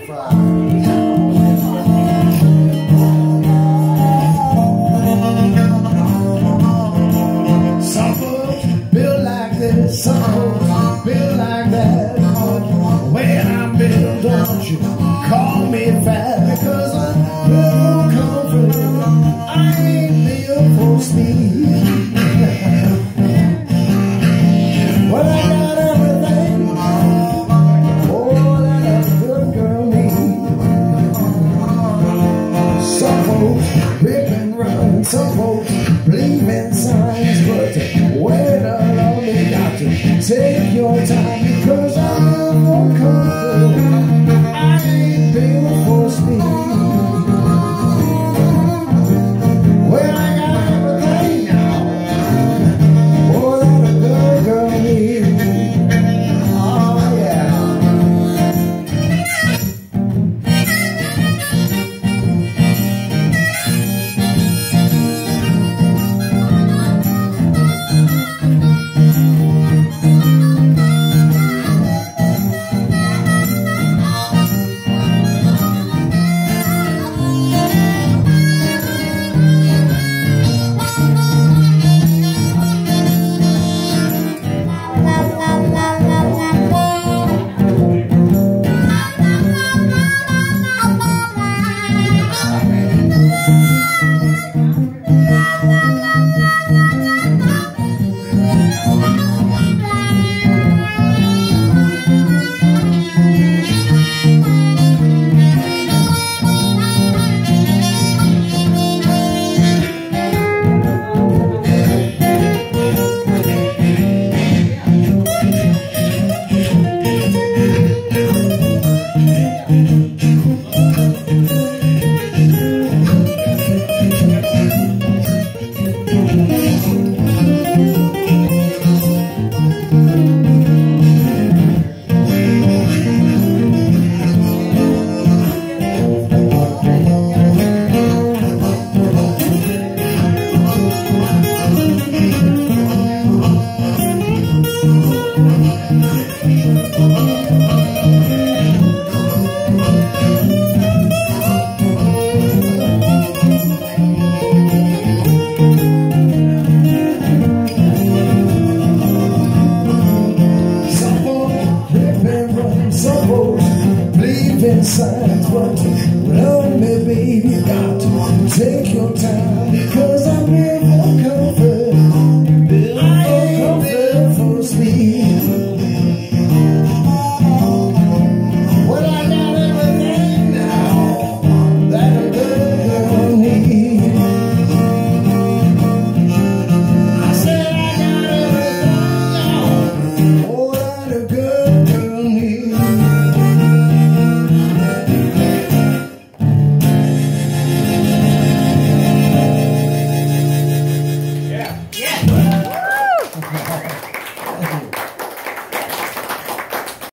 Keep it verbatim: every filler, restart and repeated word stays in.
Some folks build like this, some folks build like that. When I'm built, don't you call me fat, because I'm built confident. I ain't built for speed. Well, I got everything, oh, that a good girl needs. Some folks rip and run, some folks believe in signs, but where the love me got to take your time, because I'm more confident. I ain't built for speed. Well, I got everything now, oh, that a good girl needs. Oh, yeah. Signs, but love me, baby, got to take your time.